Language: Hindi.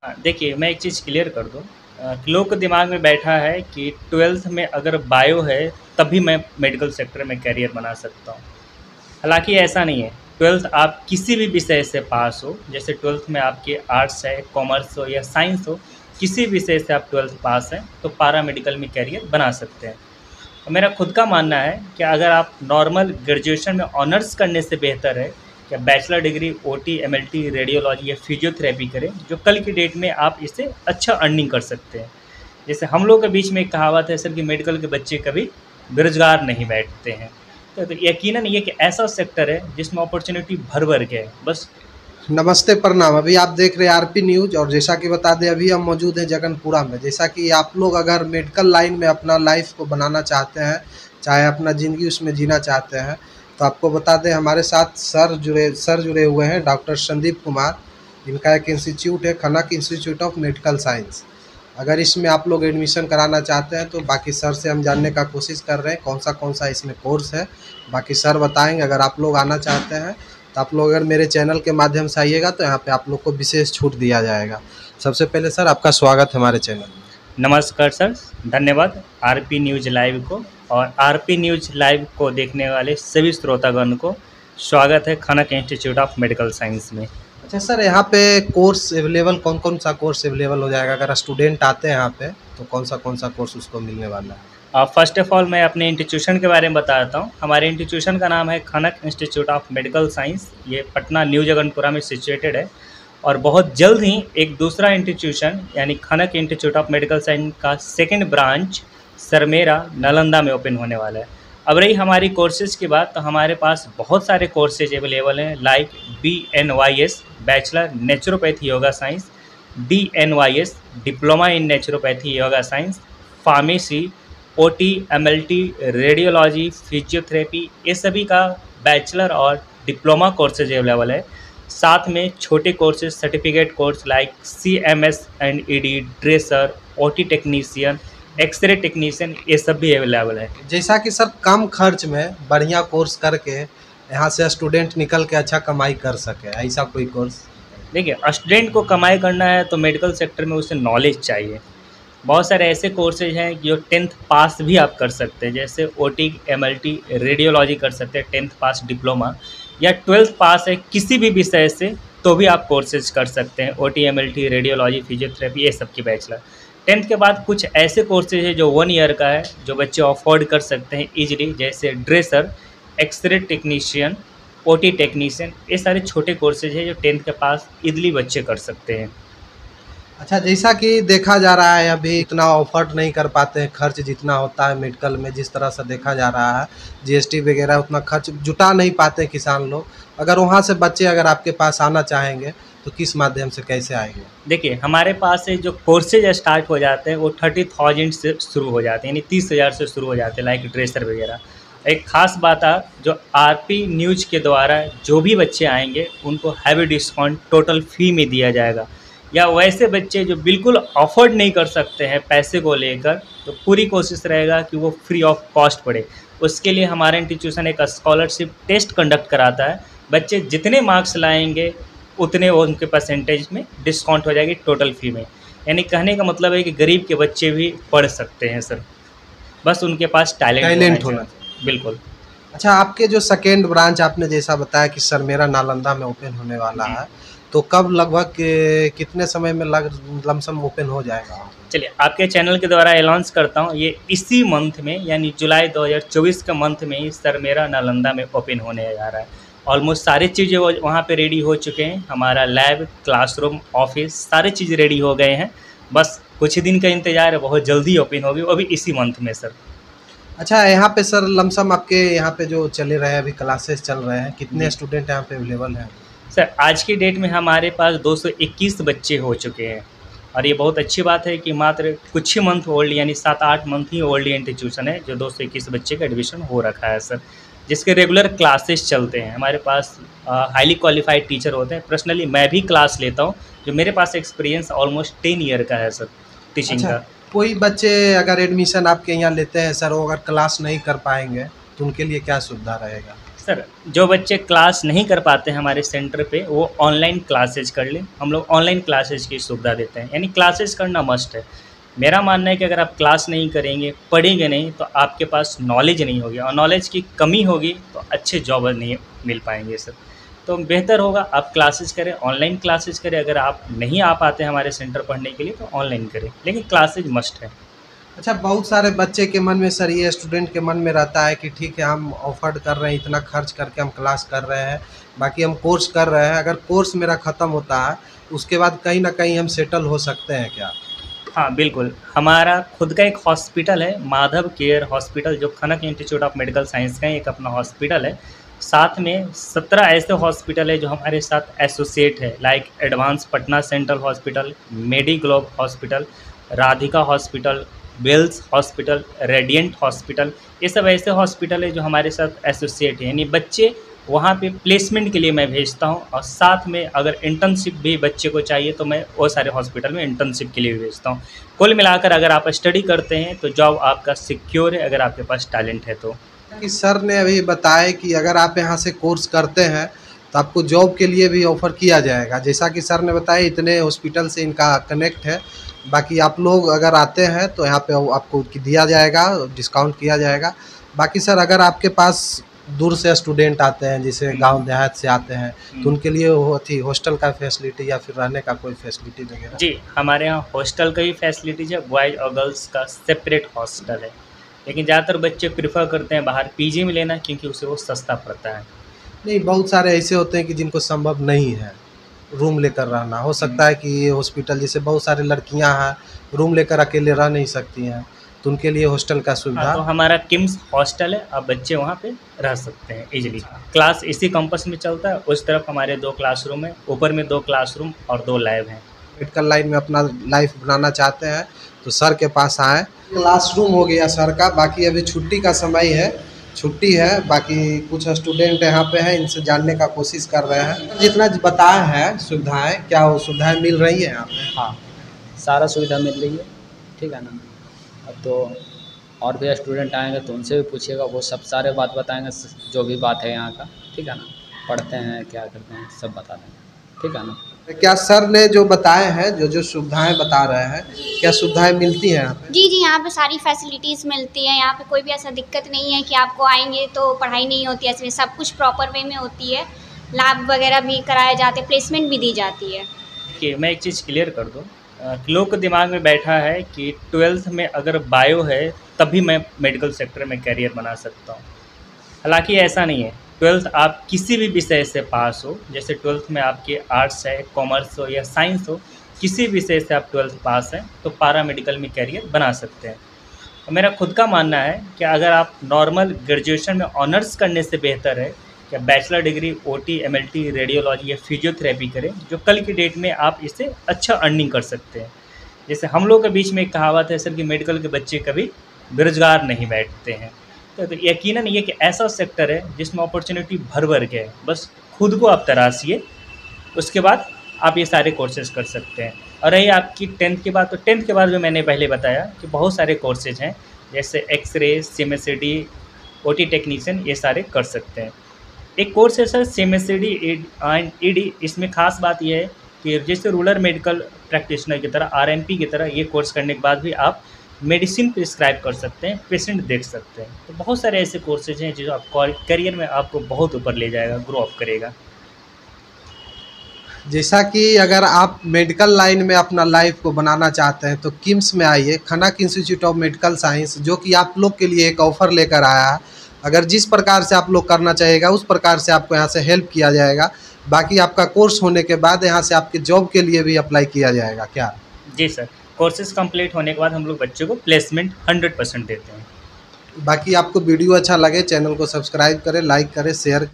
हाँ, देखिए मैं एक चीज़ क्लियर कर दूँ। लोग के दिमाग में बैठा है कि 12th में अगर बायो है तभी मैं मेडिकल सेक्टर में करियर बना सकता हूँ। हालाँकि ऐसा नहीं है। 12th आप किसी भी विषय से पास हो, जैसे 12th में आपके आर्ट्स है, कॉमर्स हो या साइंस हो, किसी विषय से आप 12th पास हैं तो पैरामेडिकल में करियर बना सकते हैं। और मेरा खुद का मानना है कि अगर आप नॉर्मल ग्रेजुएशन में ऑनर्स करने से बेहतर है कि bachelor degree OT, MLT, radiology या फिजियोथेरेपी करें, जो कल की डेट में आप इससे अच्छा अर्निंग कर सकते हैं। जैसे हम लोग के बीच में एक कहावत है सर कि मेडिकल के बच्चे कभी बेरोजगार नहीं बैठते हैं। तो यकीनन ये कि ऐसा सेक्टर है जिसमें अपॉर्चुनिटी भर भर के है। बस नमस्ते, प्रणाम। अभी आप देख रहे हैं आरपी न्यूज़ और जैसा कि बता दें अभी हम मौजूद हैं जगनपुरा में। जैसा कि आप लोग अगर मेडिकल लाइन में अपना लाइफ को बनाना चाहते हैं, चाहे अपना ज़िंदगी उसमें जीना चाहते हैं, तो आपको बता दें हमारे साथ सर जुड़े हुए हैं, डॉक्टर संदीप कुमार। इनका एक इंस्टीट्यूट है, खनक इंस्टीट्यूट ऑफ मेडिकल साइंस। अगर इसमें आप लोग एडमिशन कराना चाहते हैं तो बाकी सर से हम जानने का कोशिश कर रहे हैं कौन सा इसमें कोर्स है। बाकी सर बताएंगे। अगर आप लोग आना चाहते हैं तो आप लोग अगर मेरे चैनल के माध्यम से आइएगा तो यहाँ पे आप लोग को विशेष छूट दिया जाएगा। सबसे पहले सर आपका स्वागत है हमारे चैनल में। नमस्कार सर, धन्यवाद आरपी न्यूज़ लाइव को और आरपी न्यूज़ लाइव को देखने वाले सभी श्रोतागण को स्वागत है खनक इंस्टीट्यूट ऑफ मेडिकल साइंस में। अच्छा सर, यहाँ पे कोर्स अवेलेबल कौन सा कोर्स अवेलेबल हो जाएगा? अगर स्टूडेंट आते हैं यहाँ पे तो कौन सा कोर्स उसको मिलने वाला है? फर्स्ट ऑफ ऑल मैं अपने इंस्टीट्यूशन के बारे में बताता हूँ। हमारे इंस्टीट्यूशन का नाम है खनक इंस्टीट्यूट ऑफ मेडिकल साइंस। ये पटना न्यू जगनपुरा में सिचुएटेड है और बहुत जल्द ही एक दूसरा इंस्टीट्यूशन यानी Khanak institute of medical science का सेकंड ब्रांच सरमेरा नालंदा में ओपन होने वाला है। अब रही हमारी कोर्सेज़ की बात, तो हमारे पास बहुत सारे कोर्सेज अवेलेबल हैं like BNYS bachelor naturopathy yoga science, DNYS diploma in naturopathy yoga science, pharmacy, OT, MLT, radiology, physiotherapy, ये सभी का बैचलर और डिप्लोमा कोर्सेज अवेलेबल है। साथ में छोटे courses certificate course like CMS and ED, dresser, OT technician, X-ray technician, ये सब भी अवेलेबल है। जैसा कि सर कम खर्च में बढ़िया कोर्स करके यहाँ से स्टूडेंट निकल के अच्छा कमाई कर सके, ऐसा कोई कोर्स? देखिए, स्टूडेंट को कमाई करना है तो मेडिकल सेक्टर में उसे नॉलेज चाहिए। बहुत सारे ऐसे कोर्सेज हैं जो 10th पास भी आप कर सकते हैं, जैसे ओटी, एमएलटी, रेडियोलॉजी कर सकते हैं 10th पास डिप्लोमा, या 12th पास है किसी भी विषय से तो भी आप कोर्सेज कर सकते हैं ओटी, एमएलटी, रेडियोलॉजी, फिजियोथेरेपी, ये सब की बैचलर। 10th के बाद कुछ ऐसे कोर्सेज हैं जो 1 ईयर का है जो बच्चे अफोर्ड कर सकते हैं ईजिली, जैसे dresser, X-ray technician, OT technician, ये सारे छोटे कोर्सेज हैं जो 10th के पास ईजिली बच्चे कर सकते हैं। अच्छा, जैसा कि देखा जा रहा है अभी इतना अफोर्ड नहीं कर पाते हैं, खर्च जितना होता है मेडिकल में जिस तरह से देखा जा रहा है, जीएसटी वगैरह उतना खर्च जुटा नहीं पाते किसान लोग। अगर वहाँ से बच्चे अगर आपके पास आना चाहेंगे तो किस माध्यम से कैसे आएंगे? देखिए, हमारे पास से जो कोर्सेज स्टार्ट हो जाते हैं वो 30,000 से शुरू हो जाते हैं, यानी 30,000 से शुरू हो जाते हैं लाइक ड्रेसर वगैरह। एक ख़ास बात है, जो आरपी न्यूज़ के द्वारा जो भी बच्चे आएंगे उनको हैवी डिस्काउंट टोटल फ़ी में दिया जाएगा। या वैसे बच्चे जो बिल्कुल अफोर्ड नहीं कर सकते हैं पैसे को लेकर, तो पूरी कोशिश रहेगा कि वो फ्री ऑफ कॉस्ट पढ़े। उसके लिए हमारा इंस्टीट्यूशन एक स्कॉलरशिप टेस्ट कंडक्ट कराता है। बच्चे जितने मार्क्स लाएंगे उतने उनके परसेंटेज में डिस्काउंट हो जाएगी टोटल फ़ी में। यानी कहने का मतलब है कि गरीब के बच्चे भी पढ़ सकते हैं सर, बस उनके पास टैलेंट होना चाहिए। बिल्कुल। अच्छा, आपके जो सेकेंड ब्रांच आपने जैसा बताया कि सरमेरा नालंदा में ओपन होने वाला है, तो कब लगभग कितने समय में लमसम ओपन हो जाएगा? चलिए, आपके चैनल के द्वारा अनाउंस करता हूँ, ये इसी मंथ में यानी जुलाई 2024 के मंथ में ही सरमेरा नालंदा में ओपन होने जा रहा है। ऑलमोस्ट सारी चीज़ें वहाँ पे रेडी हो चुके हैं। हमारा लैब, क्लासरूम, ऑफिस सारे चीज़ रेडी हो गए हैं। बस कुछ ही दिन का इंतज़ार है, बहुत जल्दी ओपन होगी, वो भी इसी मंथ में सर। अच्छा, यहाँ पे सर लमसम आपके यहाँ पे जो चले रहे हैं अभी क्लासेस चल रहे हैं, कितने स्टूडेंट यहाँ पे अवेलेबल हैं? सर, आज की डेट में हमारे पास 221 बच्चे हो चुके हैं और ये बहुत अच्छी बात है कि मात्र कुछ ही मंथ ओल्ड यानी 7-8 मंथ ही ओल्ड इंस्टीट्यूशन है जो 221 बच्चे का एडमिशन हो रखा है सर, जिसके रेगुलर क्लासेस चलते हैं। हमारे पास हाईली क्वालिफाइड टीचर होते हैं। पर्सनली मैं भी क्लास लेता हूँ, जो मेरे पास एक्सपीरियंस ऑलमोस्ट 10 ईयर का है सर टीचिंग अच्छा, का। कोई बच्चे अगर एडमिशन आपके यहाँ लेते हैं सर, वो अगर क्लास नहीं कर पाएंगे तो उनके लिए क्या सुविधा रहेगा? सर, जो बच्चे क्लास नहीं कर पाते हैं हमारे सेंटर पे, वो ऑनलाइन क्लासेज कर लें। हम लोग ऑनलाइन क्लासेज की सुविधा देते हैं, यानी क्लासेज करना मस्ट है। मेरा मानना है कि अगर आप क्लास नहीं करेंगे, पढ़ेंगे नहीं, तो आपके पास नॉलेज नहीं होगी, और नॉलेज की कमी होगी तो अच्छे जॉब नहीं मिल पाएंगे सर। तो बेहतर होगा आप क्लासेज करें, ऑनलाइन क्लासेज करें। अगर आप नहीं आ पाते हमारे सेंटर पढ़ने के लिए तो ऑनलाइन करें, लेकिन क्लासेज मस्ट है। अच्छा, बहुत सारे बच्चे के मन में सर, ये स्टूडेंट के मन में रहता है कि ठीक है हम ऑफर्ड कर रहे हैं, इतना खर्च करके हम क्लास कर रहे हैं, बाकी हम कोर्स कर रहे हैं, अगर कोर्स मेरा ख़त्म होता है उसके बाद कहीं ना कहीं हम सेटल हो सकते हैं क्या? हाँ बिल्कुल, हमारा खुद का एक हॉस्पिटल है, माधव केयर हॉस्पिटल, जो खनक इंस्टीट्यूट ऑफ मेडिकल साइंस का एक अपना हॉस्पिटल है। साथ में 17 ऐसे हॉस्पिटल है जो हमारे साथ एसोसिएट है, like advance Patna central hospital, Mediglobe hospital, Radhika hospital, Wells hospital, radiant hospital. ये सब ऐसे हॉस्पिटल है जो हमारे साथ एसोसिएट है, यानी बच्चे वहाँ पे प्लेसमेंट के लिए मैं भेजता हूँ, और साथ में अगर इंटर्नशिप भी बच्चे को चाहिए तो मैं वो सारे हॉस्पिटल में इंटर्नशिप के लिए भी भेजता हूँ। कुल मिलाकर अगर आप स्टडी करते हैं तो जॉब आपका सिक्योर है, अगर आपके पास टैलेंट है तो। कि सर ने अभी बताया कि अगर आप यहाँ से कोर्स करते हैं तो आपको जॉब के लिए भी ऑफ़र किया जाएगा, जैसा कि सर ने बताया इतने हॉस्पिटल से इनका कनेक्ट है। बाकी आप लोग अगर आते हैं तो यहाँ पे आपको दिया जाएगा, डिस्काउंट किया जाएगा। बाकी सर, अगर आपके पास दूर से स्टूडेंट आते हैं, जैसे गांव देहात से आते हैं, तो उनके लिए वो थी हॉस्टल का फैसिलिटी या फिर रहने का कोई फैसिलिटी वगैरह? जी, हमारे यहाँ हॉस्टल का ही फैसिलिटीज है, बॉयज़ और गर्ल्स का सेपरेट हॉस्टल है। लेकिन ज़्यादातर बच्चे प्रेफर करते हैं बाहर पीजी में लेना, क्योंकि उसे वो सस्ता पड़ता है। नहीं, बहुत सारे ऐसे होते हैं कि जिनको संभव नहीं है रूम लेकर रहना। हो सकता है कि ये हॉस्पिटल, जैसे बहुत सारी लड़कियां हैं रूम लेकर अकेले रह नहीं सकती हैं, तो उनके लिए हॉस्टल का हाँ, तो सुविधा। हमारा किम्स हॉस्टल है, अब बच्चे वहाँ पे रह सकते हैं इजीली। क्लास इसी कैंपस में चलता है, उस तरफ हमारे 2 क्लासरूम है, ऊपर में 2 क्लासरूम और 2 लैब हैं। मेडिकल लाइन में अपना लाइफ बनाना चाहते हैं तो सर के पास आएँ। क्लासरूम हो गया सर का, बाकी अभी छुट्टी का समय है, छुट्टी है। बाकी कुछ स्टूडेंट यहाँ पे हैं, इनसे जानने का कोशिश कर रहे हैं। जितना बताया है सुविधाएं, क्या वो सुविधाएं मिल रही है यहाँ पे? हाँ, सारा सुविधा मिल रही है, ठीक है ना। अब तो और भी स्टूडेंट आएंगे तो उनसे भी पूछिएगा, वो सब सारे बात बताएंगे, जो भी बात है यहाँ का, ठीक है ना। पढ़ते हैं, क्या करते हैं, सब बता देंगे, ठीक है ना। क्या सर ने जो बताए हैं, जो सुविधाएं बता रहे हैं, क्या सुविधाएं मिलती हैं यहाँ पे? जी जी, यहाँ पे सारी फैसिलिटीज़ मिलती हैं। यहाँ पे कोई भी ऐसा दिक्कत नहीं है कि आपको आएंगे तो पढ़ाई नहीं होती है, ऐसे सब कुछ प्रॉपर वे में होती है। लैब वगैरह भी कराए जाते हैं, प्लेसमेंट भी दी जाती है। कि मैं एक चीज़ क्लियर कर दूँ, लोग के दिमाग में बैठा है कि 12th में अगर बायो है तभी मैं मेडिकल सेक्टर में करियर बना सकता हूँ। हालांकि ऐसा नहीं है। 12th आप किसी भी विषय से पास हो, जैसे 12th में आपके आर्ट्स है, कॉमर्स हो या साइंस हो, किसी विषय से आप 12th पास हैं तो पारा मेडिकल में करियर बना सकते हैं। और मेरा खुद का मानना है कि अगर आप नॉर्मल ग्रेजुएशन में ऑनर्स करने से बेहतर है कि bachelor degree OT, MLT, radiology या फिजियोथेरेपी करें, जो कल की डेट में आप इससे अच्छा अर्निंग कर सकते हैं। जैसे हम लोग के बीच में एक कहावत है सर कि मेडिकल के बच्चे कभी बेरोजगार नहीं बैठते हैं। तो यकीनन ये कि ऐसा सेक्टर है जिसमें अपॉर्चुनिटी भर भर के है, बस खुद को आप तराशिए, उसके बाद आप ये सारे कोर्सेज कर सकते हैं। और रही आपकी 10th की बात, तो 10th के बाद भी मैंने पहले बताया कि बहुत सारे कोर्सेज हैं, जैसे एक्सरे, सीएमएसईडी, ओटी टेक्नीशियन, ये सारे कर सकते हैं। एक कोर्स है सर सीएमएसईडी एंड ईडी, इसमें खास बात यह है कि जैसे रूरल मेडिकल प्रैक्टिशनर की तरह, आरएमपी की तरह, ये कोर्स करने के बाद भी आप मेडिसिन प्रिस्क्राइब कर सकते हैं, पेशेंट देख सकते हैं। तो बहुत सारे ऐसे कोर्सेज हैं जो आप करियर में आपको बहुत ऊपर ले जाएगा, ग्रो अप करेगा। जैसा कि अगर आप मेडिकल लाइन में अपना लाइफ को बनाना चाहते हैं तो किम्स में आइए, खनक इंस्टीट्यूट ऑफ मेडिकल साइंस, जो कि आप लोग के लिए एक ऑफ़र लेकर आया है। अगर जिस प्रकार से आप लोग करना चाहिएगा उस प्रकार से आपको यहाँ से हेल्प किया जाएगा। बाकी आपका कोर्स होने के बाद यहाँ से आपके जॉब के लिए भी अप्लाई किया जाएगा क्या? जी सर, कोर्सेज कंप्लीट होने के बाद हम लोग बच्चों को प्लेसमेंट 100% देते हैं। बाकी आपको वीडियो अच्छा लगे, चैनल को सब्सक्राइब करें, लाइक करें, शेयर